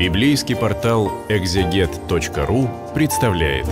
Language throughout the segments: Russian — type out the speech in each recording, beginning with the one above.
Библейский портал экзегет.ру представляет.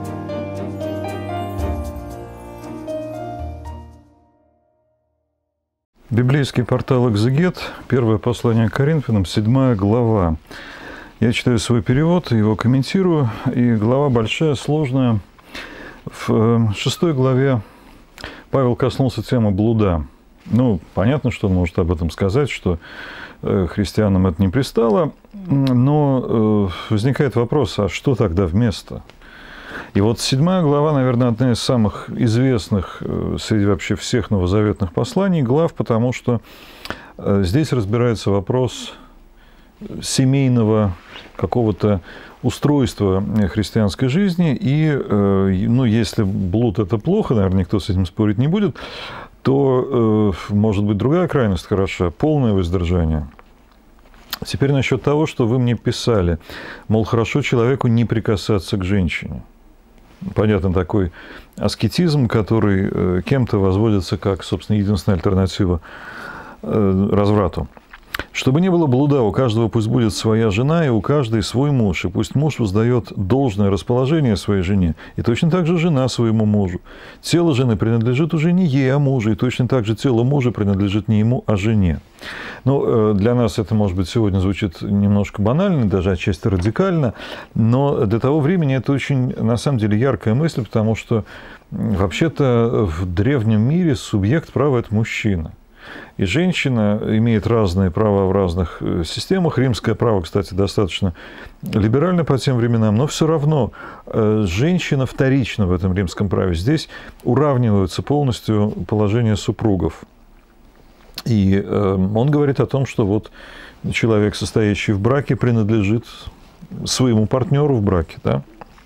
Библейский портал «Экзегет», первое послание к Коринфянам, 7 глава. Я читаю свой перевод, его комментирую, и глава большая, сложная. В 6 главе Павел коснулся темы блуда. Ну, понятно, что он может об этом сказать, что христианам это не пристало, но возникает вопрос, а что тогда вместо? И вот 7 глава, наверное, одна из самых известных среди вообще всех новозаветных посланий глав, потому что здесь разбирается вопрос семейного какого-то устройства христианской жизни. И, ну, если блуд – это плохо, наверное, никто с этим спорить не будет, то, может быть, другая крайность хороша – полное воздержание. Теперь насчет того, что вы мне писали. Мол, хорошо человеку не прикасаться к женщине. Понятно, такой аскетизм, который кем-то возводится как, собственно, единственная альтернатива разврату. Чтобы не было блуда, у каждого пусть будет своя жена, и у каждой свой муж. И пусть муж воздает должное расположение своей жене, и точно так же жена своему мужу. Тело жены принадлежит уже не ей, а мужу, и точно так же тело мужа принадлежит не ему, а жене. Ну, для нас это, может быть, сегодня звучит немножко банально, даже отчасти радикально, но для того времени это очень, на самом деле, яркая мысль, потому что вообще-то в древнем мире субъект права – это мужчина. И женщина имеет разные права в разных системах. Римское право, кстати, достаточно либерально по тем временам, но все равно женщина вторична в этом римском праве. Здесь уравниваются полностью положение супругов. И он говорит о том, что вот человек, состоящий в браке, принадлежит своему партнеру в браке, да?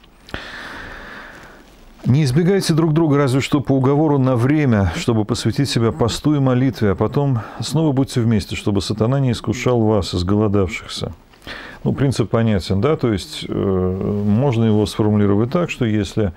Не избегайте друг друга, разве что по уговору на время, чтобы посвятить себя посту и молитве, а потом снова будьте вместе, чтобы сатана не искушал вас, изголодавшихся. Ну, принцип понятен, да, то есть можно его сформулировать так, что если,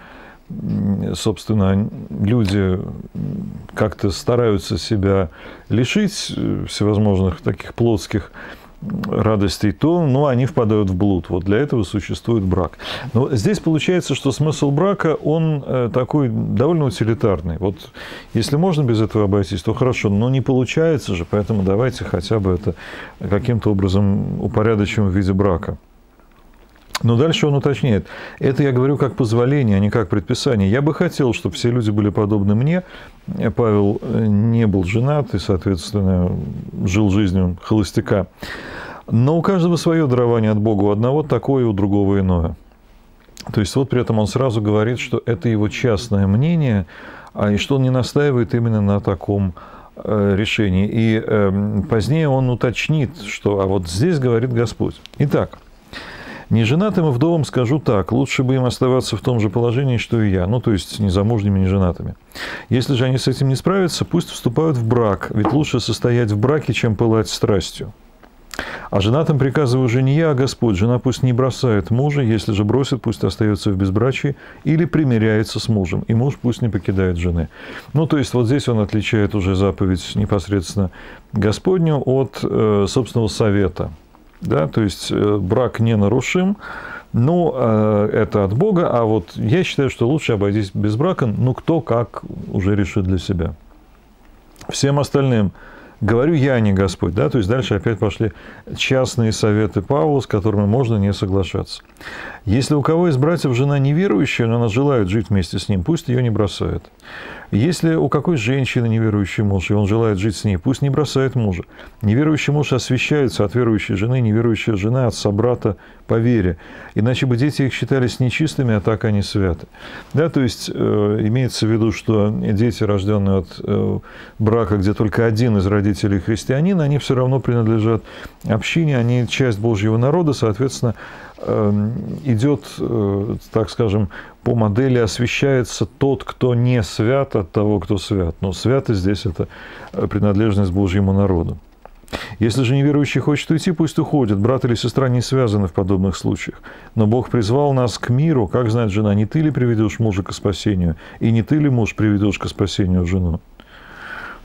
собственно, люди как-то стараются себя лишить всевозможных таких плотских радостей, то, ну, они впадают в блуд. Вот для этого существует брак. Но здесь получается, что смысл брака, он такой довольно утилитарный. Вот если можно без этого обойтись, то хорошо, но не получается же, поэтому давайте хотя бы это каким-то образом упорядочим в виде брака. Но дальше он уточняет. Это я говорю как позволение, а не как предписание. Я бы хотел, чтобы все люди были подобны мне. Павел не был женат и, соответственно, жил жизнью холостяка. Но у каждого свое дарование от Бога. У одного такое, у другого иное. То есть вот при этом он сразу говорит, что это его частное мнение, и что он не настаивает именно на таком решении. И позднее он уточнит, что а вот здесь говорит Господь. Итак, неженатым и вдовам скажу так, лучше бы им оставаться в том же положении, что и я, ну, то есть незамужними, неженатыми. Если же они с этим не справятся, пусть вступают в брак, ведь лучше состоять в браке, чем пылать страстью. А женатым приказываю уже не я, а Господь. Жена пусть не бросает мужа, если же бросит, пусть остается в безбрачии или примиряется с мужем, и муж пусть не покидает жены. Ну, то есть вот здесь он отличает уже заповедь непосредственно Господню от собственного совета. Да, то есть брак не нарушим, но это от Бога, а вот я считаю, что лучше обойтись без брака, ну, кто как уже решит для себя. Всем остальным говорю я, а не Господь, да, то есть дальше опять пошли частные советы Павла, с которыми можно не соглашаться. Если у кого из братьев жена неверующая, но она желает жить вместе с ним, пусть ее не бросает. Если у какой женщины неверующий муж, и он желает жить с ней, пусть не бросает мужа. Неверующий муж освящается от верующей жены, неверующая жена от собрата по вере. Иначе бы дети их считались нечистыми, а так они святы. Да, то есть имеется в виду, что дети, рожденные от брака, где только один из родителей христианин, они все равно принадлежат общине, они часть Божьего народа, соответственно, идет, так скажем, по модели освящается тот, кто не свят, от того, кто свят. Но святость здесь – это принадлежность Божьему народу. Если же неверующий хочет уйти, пусть уходит. Брат или сестра не связаны в подобных случаях. Но Бог призвал нас к миру. Как знать жена, не ты ли приведешь мужа к спасению, и не ты ли, муж, приведешь к спасению жену?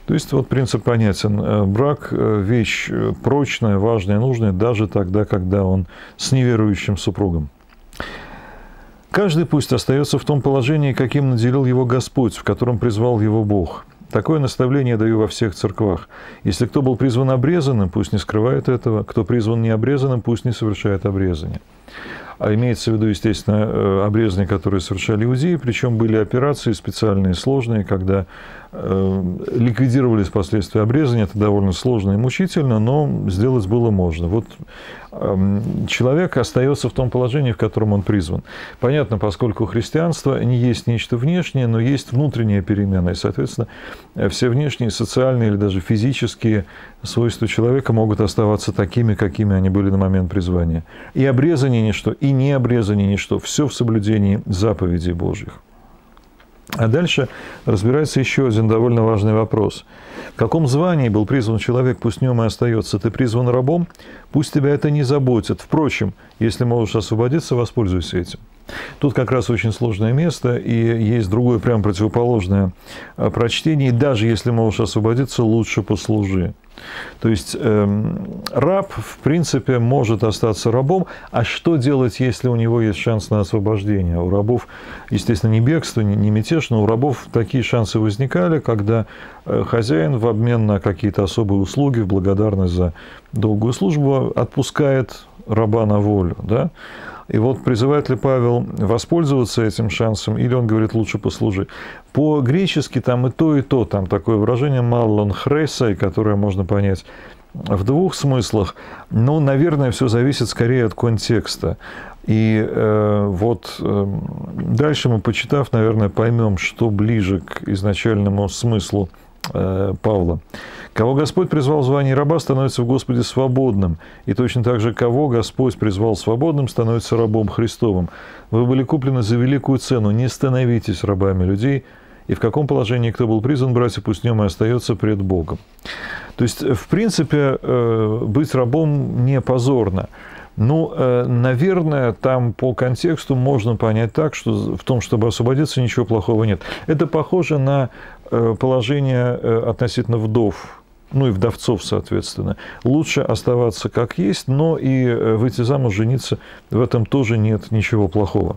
То есть вот принцип понятен. Брак – вещь прочная, важная, нужная, даже тогда, когда он с неверующим супругом. Каждый пусть остается в том положении, каким наделил его Господь, в котором призвал его Бог. Такое наставление я даю во всех церквах. Если кто был призван обрезанным, пусть не скрывает этого. Кто призван необрезанным, пусть не совершает обрезание. А имеется в виду, естественно, обрезания, которые совершали иудеи, причем были операции специальные, сложные, когда ликвидировались последствия обрезания. Это довольно сложно и мучительно, но сделать было можно. Вот человек остается в том положении, в котором он призван. Понятно, поскольку христианство не есть нечто внешнее, но есть внутренняя перемена. И, соответственно, все внешние, социальные или даже физические свойства человека могут оставаться такими, какими они были на момент призвания. И обрезание ничто, и не обрезание ничто. Все в соблюдении заповедей Божьих. А дальше разбирается еще один довольно важный вопрос. В каком звании был призван человек, пусть в нем и остается. Ты призван рабом, пусть тебя это не заботит. Впрочем, если можешь освободиться, воспользуйся этим. Тут как раз очень сложное место, и есть другое прямо противоположное прочтение. И даже если можешь освободиться, лучше послужи. То есть раб, в принципе, может остаться рабом, а что делать, если у него есть шанс на освобождение? У рабов, естественно, не бегство, не мятеж, но у рабов такие шансы возникали, когда хозяин в обмен на какие-то особые услуги, в благодарность за долгую службу, отпускает раба на волю, да? И вот призывает ли Павел воспользоваться этим шансом, или он говорит, лучше послужи. По-гречески там и то, там такое выражение «маллон хресай», которое можно понять в двух смыслах, но, наверное, все зависит скорее от контекста. И дальше мы, почитав, наверное, поймем, что ближе к изначальному смыслу Павла. Кого Господь призвал в звании раба, становится в Господе свободным. И точно так же, кого Господь призвал свободным, становится рабом Христовым. Вы были куплены за великую цену, не становитесь рабами людей. И в каком положении кто был призван, братья, пусть в нем и остается пред Богом. То есть, в принципе, быть рабом не позорно. Ну, наверное, там по контексту можно понять так, что в том, чтобы освободиться, ничего плохого нет. Это похоже на положение относительно вдов, ну и вдовцов, соответственно. Лучше оставаться как есть, но и выйти замуж, жениться, в этом тоже нет ничего плохого.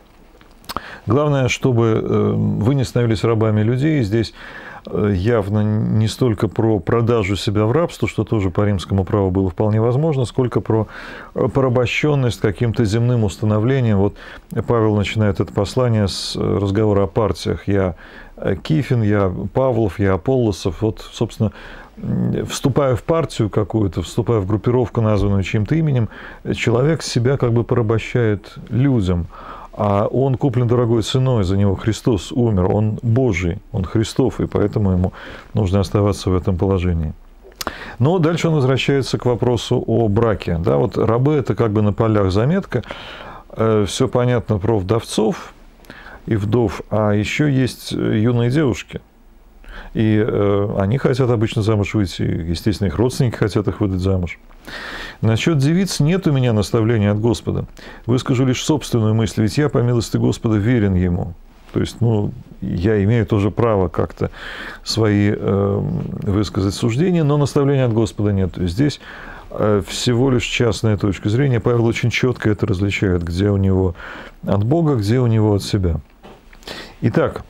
Главное, чтобы вы не становились рабами людей. Здесь явно не столько про продажу себя в рабство, что тоже по римскому праву было вполне возможно, сколько про порабощенность каким-то земным установлением. Вот Павел начинает это послание с разговора о партиях. Я Кифин, я Павлов, я Аполлосов. Вот, собственно, вступая в партию какую-то, вступая в группировку, названную чьим-то именем, человек себя как бы порабощает людям. А он куплен дорогой ценой, за него Христос умер, он Божий, он Христов, и поэтому ему нужно оставаться в этом положении. Но дальше он возвращается к вопросу о браке. Да, вот рабы – это как бы на полях заметка, все понятно про вдовцов и вдов, а еще есть юные девушки. И они хотят обычно замуж выйти, естественно, их родственники хотят их выдать замуж. Насчет девиц нет у меня наставления от Господа. Выскажу лишь собственную мысль, ведь я, по милости Господа, верен Ему. То есть, я имею тоже право как-то свои высказать суждения, но наставления от Господа нет. Здесь всего лишь частная точка зрения. Павел очень четко это различает, где у него от Бога, где у него от себя. Итак,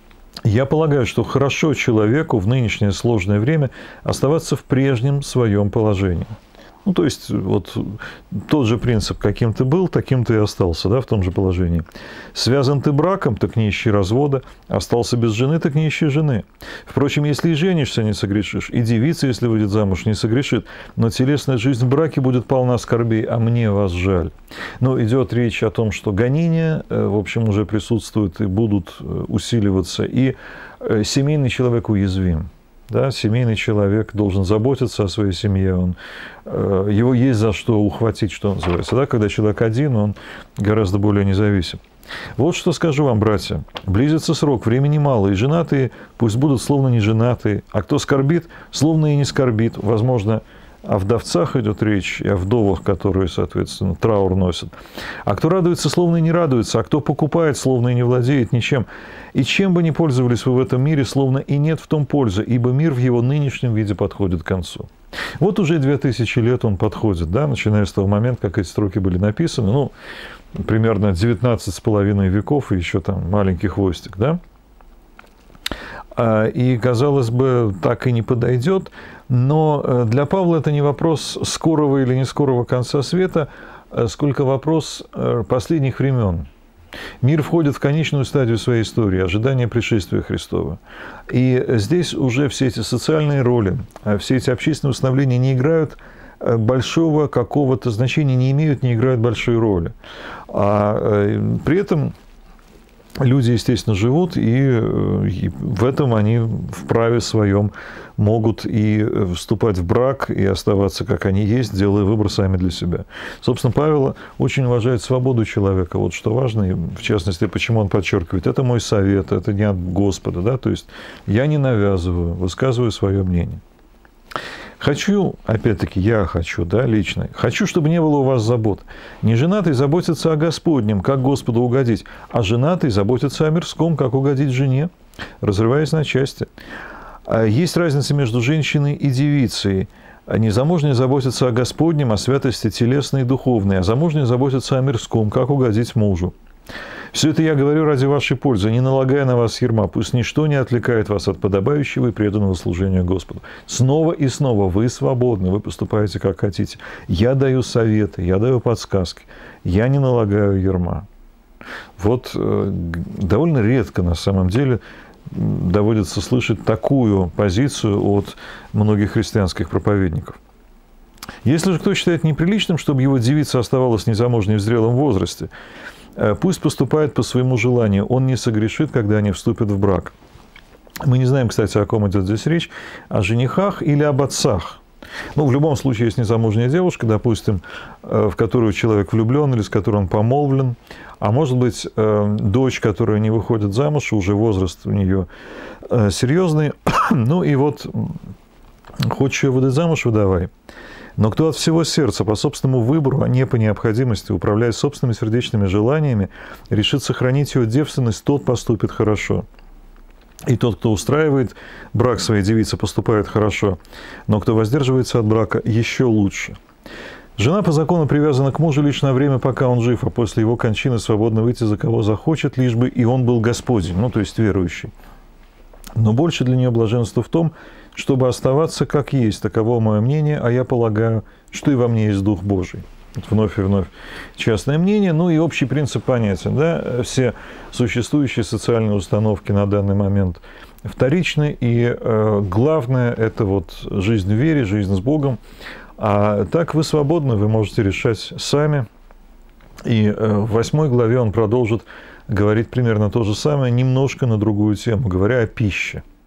я полагаю, что хорошо человеку в нынешнее сложное время оставаться в прежнем своем положении. Ну, то есть, вот тот же принцип, каким ты был, таким ты и остался, да, в том же положении. Связан ты браком, так не ищи развода, остался без жены, так не ищи жены. Впрочем, если и женишься, не согрешишь, и девица, если выйдет замуж, не согрешит, но телесная жизнь в браке будет полна скорбей, а мне вас жаль. Но идет речь о том, что гонения, в общем, уже присутствуют и будут усиливаться, и семейный человек уязвим. Да, семейный человек должен заботиться о своей семье, его есть за что ухватить, что называется. Да, когда человек один, он гораздо более независим. Вот что скажу вам, братья. Близится срок, времени мало, и женатые пусть будут словно не женатые, а кто скорбит, словно и не скорбит. Возможно, о вдовцах идет речь, и о вдовах, которые, соответственно, траур носят. А кто радуется, словно и не радуется, а кто покупает, словно и не владеет ничем. И чем бы ни пользовались вы в этом мире, словно и нет в том пользы, ибо мир в его нынешнем виде подходит к концу. Вот уже 2000 лет он подходит, да, начиная с того момента, как эти строки были написаны, ну, примерно 19,5 веков и еще там маленький хвостик, да. И, казалось бы, так и не подойдет, но для Павла это не вопрос скорого или не скорого конца света, сколько вопрос последних времен. Мир входит в конечную стадию своей истории, ожидания пришествия Христова. И здесь уже все эти социальные роли, все эти общественные установления не играют большого какого-то значения, не играют большой роли. А при этом люди, естественно, живут, и в этом они в праве своем могут и вступать в брак, и оставаться, как они есть, делая выбор сами для себя. Собственно, Павел очень уважает свободу человека. Вот что важно, и в частности, почему он подчеркивает, это мой совет, это не от Господа, да, то есть я не навязываю, высказываю свое мнение. Хочу, опять-таки, я хочу, да, лично, хочу, чтобы не было у вас забот. Не женатый заботится о Господнем, как Господу угодить, а женатый заботится о мирском, как угодить жене, разрываясь на части. Есть разница между женщиной и девицей. Незамужняя заботится о Господнем, о святости телесной и духовной, а замужняя заботится о мирском, как угодить мужу. Все это я говорю ради вашей пользы, не налагая на вас ярма. Пусть ничто не отвлекает вас от подобающего и преданного служения Господу. Снова и снова вы свободны, вы поступаете как хотите. Я даю советы, я даю подсказки, я не налагаю ярма. Вот довольно редко на самом деле доводится слышать такую позицию от многих христианских проповедников. Если же кто считает неприличным, чтобы его девица оставалась незамужней в зрелом возрасте, пусть поступает по своему желанию, он не согрешит, когда они вступят в брак. Мы не знаем, кстати, о ком идет здесь речь, о женихах или об отцах. Ну, в любом случае, есть незамужняя девушка, допустим, в которую человек влюблен или с которой он помолвлен, а может быть, дочь, которая не выходит замуж, уже возраст у нее серьезный, ну и вот, хочешь ее выдать замуж, выдавай. Но кто от всего сердца, по собственному выбору, а не по необходимости, управляя собственными сердечными желаниями, решит сохранить ее девственность, тот поступит хорошо. И тот, кто устраивает брак своей девицы, поступает хорошо. Но кто воздерживается от брака, еще лучше. Жена по закону привязана к мужу лишь на время, пока он жив, а после его кончины свободно выйти за кого захочет, лишь бы и он был Господень, ну, то есть верующий. Но больше для нее блаженство в том, чтобы оставаться как есть, таково мое мнение, а я полагаю, что и во мне есть Дух Божий. Вот вновь и вновь частное мнение, ну и общий принцип понятен, да, все существующие социальные установки на данный момент вторичны, и главное – это вот жизнь в вере, жизнь с Богом, а так вы свободны, вы можете решать сами, и в 8 главе он продолжит говорить примерно то же самое, немножко на другую тему, говоря о пище.